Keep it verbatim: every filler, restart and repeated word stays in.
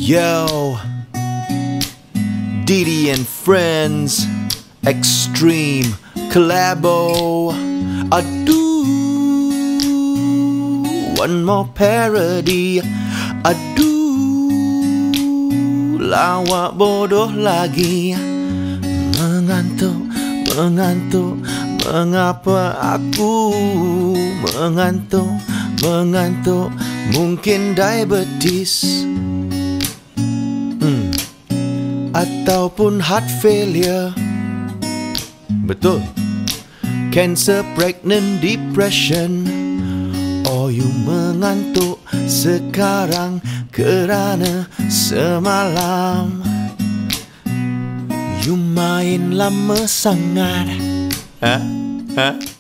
Yo, Didi and Friends, Extreme Collabo. Aduh, one more parody. Aduh, lawak bodoh lagi. Mengantuk, mengantuk, mengapa aku mengantuk, mengantuk, mungkin diabetes hmm. ataupun heart failure. Betul. Cancer, pregnant, depression. Oh, you mengantuk sekarang kerana semalam you main lama sangat. Ha? Ha?